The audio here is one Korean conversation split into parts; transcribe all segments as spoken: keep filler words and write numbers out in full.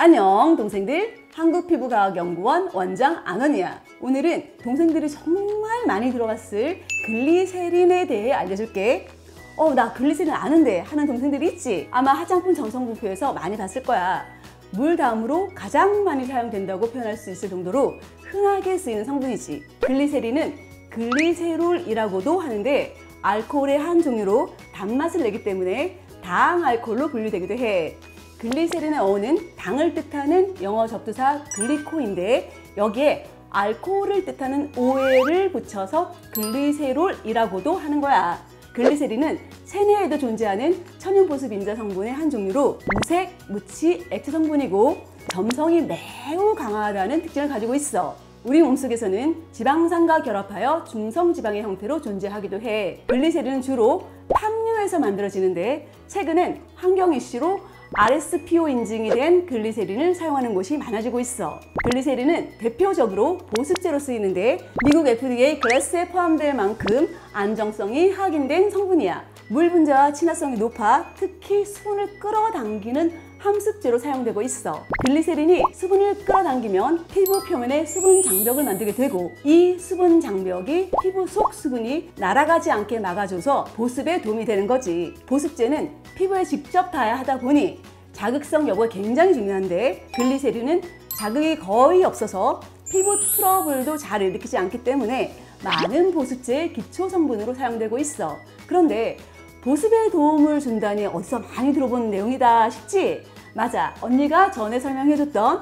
안녕 동생들, 한국피부과학연구원 원장 안원이야. 오늘은 동생들이 정말 많이 들어봤을 글리세린에 대해 알려줄게. 어, 나 글리세린 아는데 하는 동생들이 있지? 아마 화장품 정성분표에서 많이 봤을 거야. 물 다음으로 가장 많이 사용된다고 표현할 수 있을 정도로 흔하게 쓰이는 성분이지. 글리세린은 글리세롤이라고도 하는데 알코올의 한 종류로 단맛을 내기 때문에 당알코올로 분류되기도 해. 글리세린의 어원은 당을 뜻하는 영어 접두사 글리코인데 여기에 알코올을 뜻하는 오엘을 붙여서 글리세롤이라고도 하는 거야. 글리세린은 체내에도 존재하는 천연보습 인자 성분의 한 종류로 무색, 무치, 액체 성분이고 점성이 매우 강하다는 특징을 가지고 있어. 우리 몸속에서는 지방산과 결합하여 중성지방의 형태로 존재하기도 해. 글리세린은 주로 팜유에서 만들어지는데 최근엔 환경 이슈로 알에스피오 인증이 된 글리세린을 사용하는 곳이 많아지고 있어. 글리세린은 대표적으로 보습제로 쓰이는데 미국 에프디에이 클래스에 포함될 만큼 안정성이 확인된 성분이야. 물 분자와 친화성이 높아 특히 수분을 끌어당기는 함습제로 사용되고 있어. 글리세린이 수분을 끌어당기면 피부 표면에 수분 장벽을 만들게 되고 이 수분 장벽이 피부 속 수분이 날아가지 않게 막아줘서 보습에 도움이 되는 거지. 보습제는 피부에 직접 닿아야 하다 보니 자극성 여부가 굉장히 중요한데 글리세린은 자극이 거의 없어서 피부 트러블도 잘 일으키지 않기 때문에 많은 보습제의 기초 성분으로 사용되고 있어. 그런데 보습에 도움을 준다니 어디서 많이 들어본 내용이다 싶지? 맞아, 언니가 전에 설명해줬던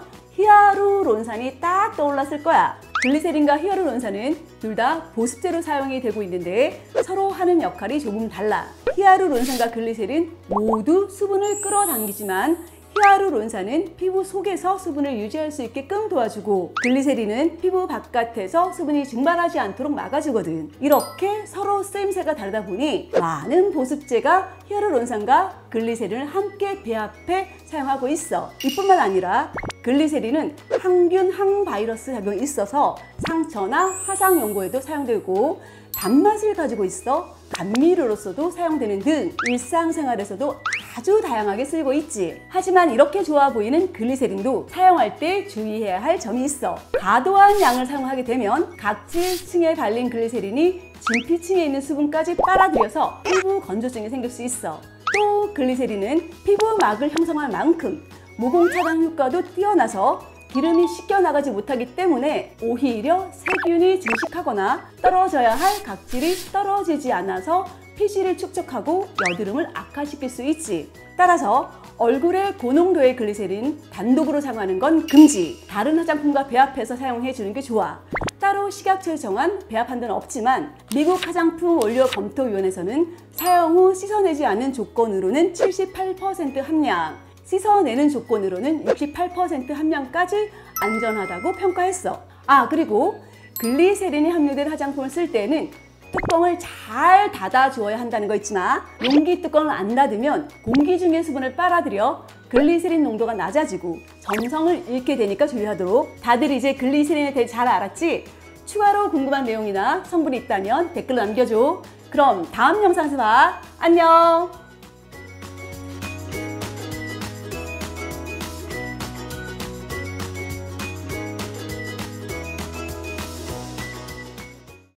히아루론산이 딱 떠올랐을 거야. 글리세린과 히아루론산은 둘 다 보습제로 사용이 되고 있는데 서로 하는 역할이 조금 달라. 히아루론산과 글리세린 모두 수분을 끌어당기지만 히아루론산은 피부 속에서 수분을 유지할 수 있게끔 도와주고 글리세린은 피부 바깥에서 수분이 증발하지 않도록 막아주거든. 이렇게 서로 쓰임새가 다르다 보니 많은 보습제가 히아루론산과 글리세린을 함께 배합해 사용하고 있어. 이뿐만 아니라 글리세린은 항균, 항바이러스 작용이 있어서 상처나 화상 연고에도 사용되고 단맛을 가지고 있어 감미료로서도 사용되는 등 일상생활에서도 아주 다양하게 쓰이고 있지. 하지만 이렇게 좋아 보이는 글리세린도 사용할 때 주의해야 할 점이 있어. 과도한 양을 사용하게 되면 각질층에 발린 글리세린이 진피층에 있는 수분까지 빨아들여서 피부 건조증이 생길 수 있어. 또 글리세린은 피부막을 형성할 만큼 모공 차단 효과도 뛰어나서 기름이 씻겨나가지 못하기 때문에 오히려 세균이 증식하거나 떨어져야 할 각질이 떨어지지 않아서 피지를 축적하고 여드름을 악화시킬 수 있지. 따라서 얼굴에 고농도의 글리세린 단독으로 사용하는 건 금지. 다른 화장품과 배합해서 사용해 주는 게 좋아. 따로 식약처에 정한 배합한 데는 없지만 미국 화장품 원료 검토위원회에서는 사용 후 씻어내지 않는 조건으로는 칠십팔 퍼센트 함량, 씻어내는 조건으로는 육십팔 퍼센트 함량까지 안전하다고 평가했어. 아, 그리고 글리세린이 함유된 화장품을 쓸 때는 뚜껑을 잘 닫아주어야 한다는 거 잊지 마. 용기 뚜껑을 안 닫으면 공기 중의 수분을 빨아들여 글리세린 농도가 낮아지고 점성을 잃게 되니까 주의하도록. 다들 이제 글리세린에 대해 잘 알았지? 추가로 궁금한 내용이나 성분이 있다면 댓글로 남겨줘. 그럼 다음 영상에서 봐. 안녕!